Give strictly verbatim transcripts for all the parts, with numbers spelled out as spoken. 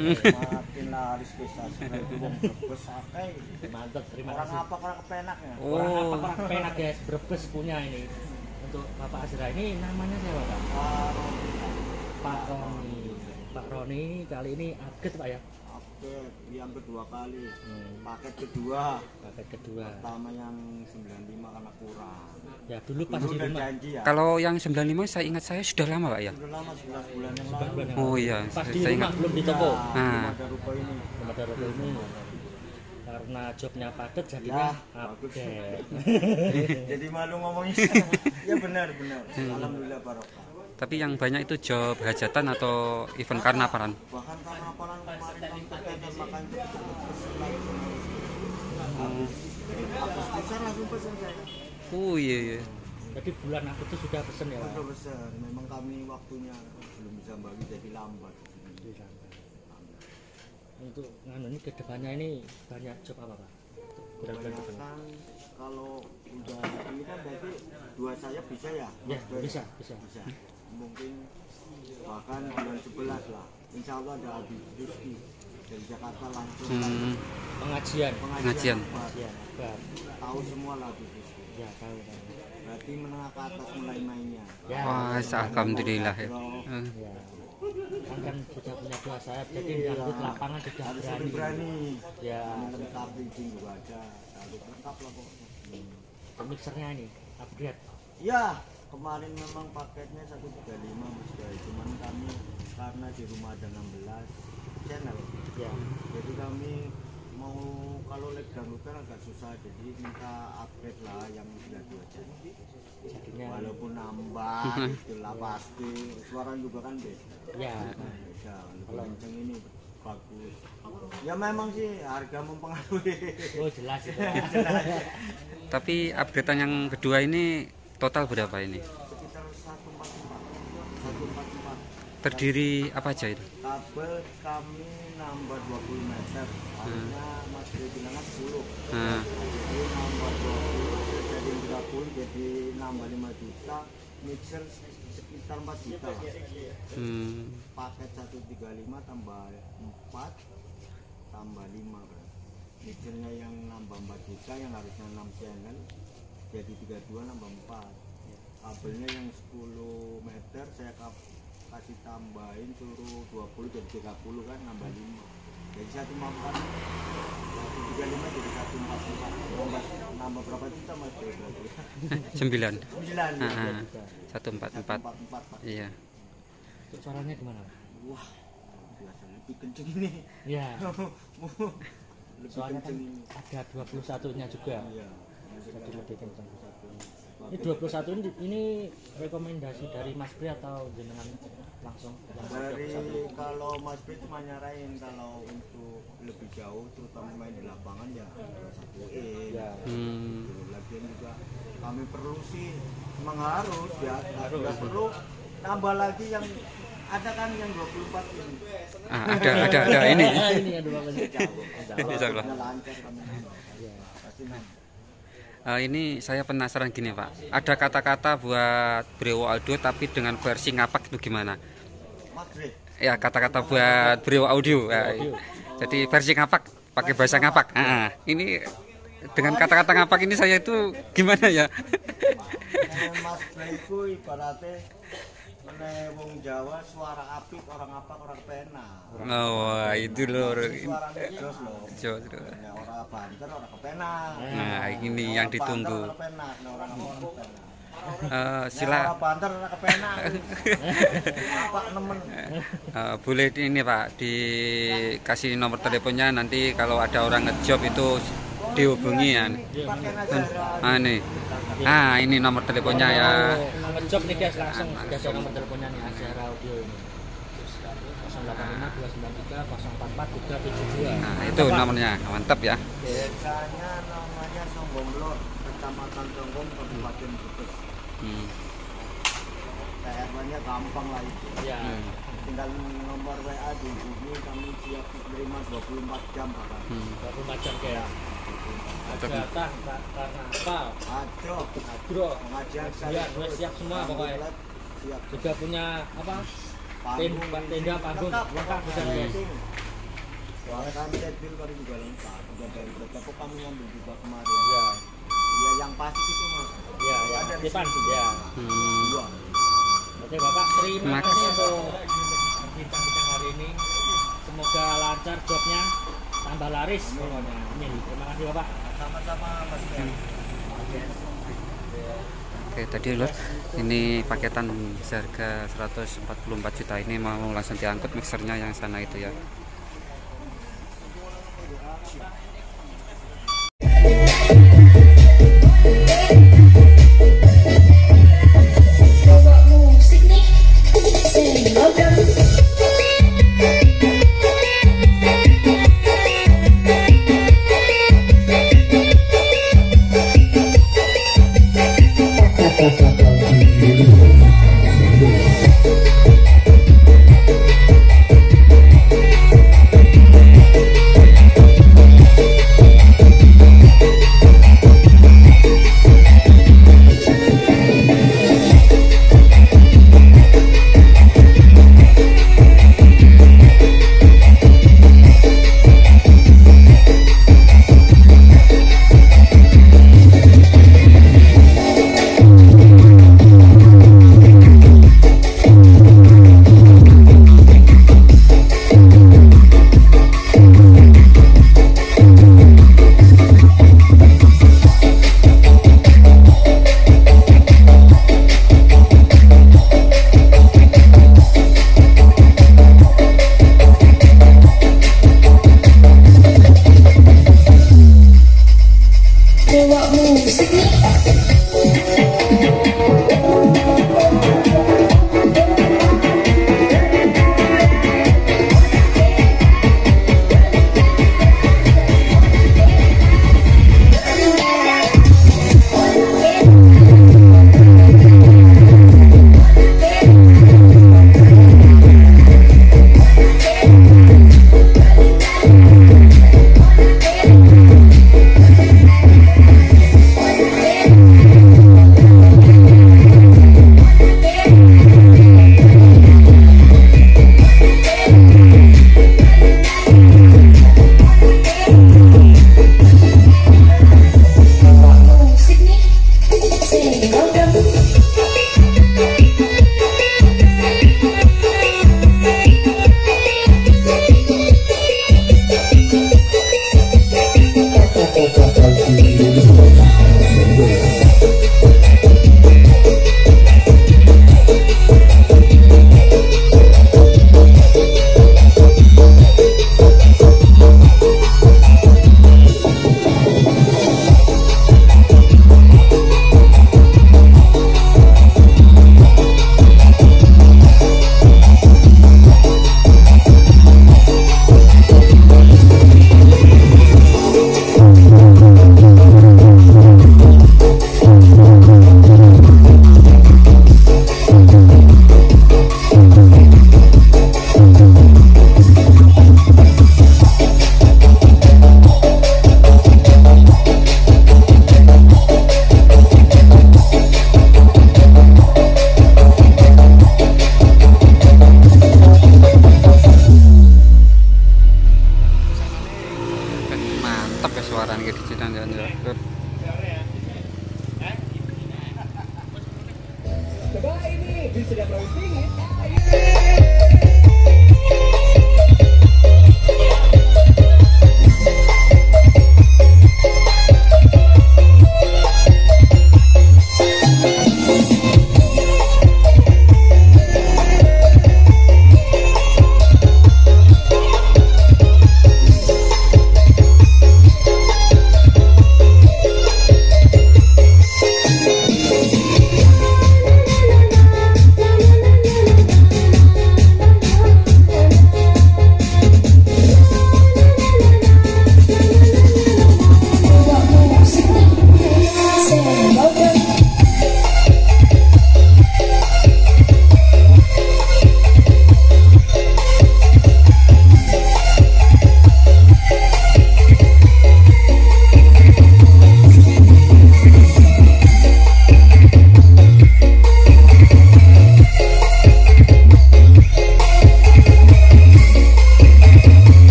Makin laris kisah sebenarnya wong Brebes akeh. Mantap, terima Orang kasih. apa orang kepenak ya? Orang apa Oh, orang penak guys, Brebes punya ini. Untuk Bapak Azra ini namanya siapa Pak? Pak Roni. Pak Roni kali ini upgrade Pak ya? Update yang kedua kali. Hmm. Paket kedua. Paket kedua. Pertama yang sembilan puluh lima karena kurang. Ya dulu pas Dulu di udah rumah. janji ya. kalau yang sembilan puluh lima saya ingat saya sudah lama Pak ya. Sudah lama sebelas bulan yang Sebelas lalu. bulan yang Oh lalu. iya, Pas di saya rumah ingat. belum di toko. Ya, Ah. belum ada ruko ini. Belum ada ruko ini. Karena jobnya padat Ya, jadinya bagus. update. Jadi malu ngomongnya. Ya benar benar. Alhamdulillah barokah. Tapi yang banyak itu job hajatan atau event karnavalan. Bahkan karena apalan kemarin kan terkait makan habis Agustus langsung pesen saya. Oh iya iya. Jadi bulan Agustus sudah pesen ya Pak? Udah besar. Memang kami waktunya belum bisa bagi jadi lambat. Untuk nganu ini kedepannya ini banyak job apa Pak? Bulan-bulan depan. Kebanyakan kalau udah ini kan berarti dua sayap bisa ya? Ya Mas Boy? bisa bisa. Bisa. Mungkin bahkan bulan sebelas lah. Insya Allah ada Abi Rizky dari Jakarta langsung Hmm, Pengajian. Pengajian. Akbar. Pengajian. Akbar. Tahu semua lah Abi Rizky. Ya tahu tahu. Berarti menengah ke atas mulai mainnya. Ya. wah alhamdulillah ya. Eh, Ya. Kan, kan sudah punya dua sayap, jadi Iya. nyambut lapangan sudah Harus berani. lebih berani. Ya. Kami lengkap izin juga ada. Harus lengkap lah pokoknya. Mixernya ini upgrade. Ya, kemarin memang paketnya seratus tiga puluh lima Mas Boy. Cuman kami karena di rumah ada enam belas channel. Ya. Jadi kami mau kalau leg dangdutan agak susah, jadi minta upgrade lah yang sudah dua channel. Jadinya Walaupun nambah, itulah pasti suara juga kan beda. ya. Beda, lebih kenceng ini bagus. Ya memang sih harga mempengaruhi. Oh jelas itu. Tapi updatean yang kedua ini total berapa ini? Sekitar seratus empat puluh empat. seratus empat puluh empat. Terdiri apa aja itu? Kabel kami nambah dua puluh meter. Harusnya Mas Boy bilangnya sepuluh. Nah, Jadi nambah dua puluh jadi tiga puluh, jadi nambah lima juta. Mixer sekitar empat juta lah. hmm, Paket seratus tiga puluh lima tambah empat tambah lima berarti. Mixernya yang nambah empat juta, yang harusnya enam channel jadi tiga puluh dua nambah empat. Kabelnya yang sepuluh meter saya kap- kasih tambahin suruh dua puluh jadi tiga puluh kan, nambah lima. Jadi satu empat satu tiga lima jadi satu empat empat. Nambah, nambah berapa juta Mas Boy berarti? sembilan. Sembilan ya. Ah, satu empat empat. empat empat Pak. Iya. Untuk suaranya gimana? Wah, biasa lebih kenceng ini. Ya. Lebih Soalnya kan kenceng ini. ada dua puluh satunya juga. Iya. Jadi lebih kencang. Ini dua puluh satu ini, ini rekomendasi dari Mas Pri atau jenengan langsung yang Dari dua puluh satu? kalau Mas Pri cuma nyarain kalau untuk lebih jauh terutama main di lapangan ya satuin. Ya. Hmm, Lagian juga kami perlu sih memang harus ya, Harus. nggak perlu nambah lagi yang ada kan yang dua puluh empat ini. ah, ada ada ada ini. Ini ada apa sih? Jauh. Insya Allah. Kalau lancar kami nambah. Ya. Pasti nambah. Eh, ini saya penasaran gini Pak. Ada kata-kata buat Brewo Audio tapi dengan versi ngapak itu gimana? Mas Pri, Ya kata-kata buat Brewo Audio. Ya, jadi versi ngapak pakai bahasa ngapak. Ah, ini dengan kata-kata ngapak ini saya itu gimana ya? eh, Mas Pri itu ibaratnya meneh wong Jawa suara apik orang apa orang pena. Oh, itu loh. Suaranya jos loh. Jos. Ya, orang banter orang kepena. Nah, ini yang Orang ditunggu. banter, orang kepena. Nah, orang apa orang kepena. Eh, Nah, sila orang banter orang kepena. Apa nemen. eh, boleh di- ini Pak dikasih nomor teleponnya nanti kalau ada orang ngejob itu dihubungi ya. Pakai Nazara. Ah ini. Ah ini nomor teleponnya ya. Kalau ngejob nih guys langsung sudah ada nomor teleponnya nih Azra Audio ini. nol delapan lima dua sembilan tiga nol empat empat tiga tujuh dua. Nah, itu nomornya. Mantap ya. Desanya namanya Songgomlor, Kecamatan Songgom, Kabupaten Brebes. Hmm. T R W-nya gampang lah itu. Ya. Hmm. Tinggal nomor W A dihubungi, kami siap menerima dua puluh empat jam bahkan. Hmm. dua puluh empat jam kayak. Ada tah ka- karena apa? Ajo, Agro. pengajian Ya, gue siap semua pokoknya. Siap. Juga punya apa? Panggung, Tenda, tenda panggung lengkap, lengkap sudah lengkap. guys. Soalnya kan schedule kali juga lengkap. Udah dari Toko kami ngambil juga kemarin. Ya, Ya yang pasti itu mas. ya, ya. Ada di Depan situ. ya. Hmm. Dua. Oke Bapak, terima Terima kasih kasih. untuk bincang-bincang hari ini. Semoga lancar jobnya, tambah laris pokoknya. Amin. Terima kasih Bapak. Sama-sama mas. Oke tadi lur, ini paketan seharga seratus empat puluh empat juta ini mau langsung diangkut mixernya yang sana itu ya. Musik nih, sing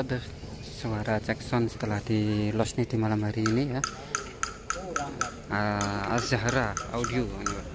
dapat suara cek sound setelah di los nih di malam hari ini ya. uh, Al Zahra Audio.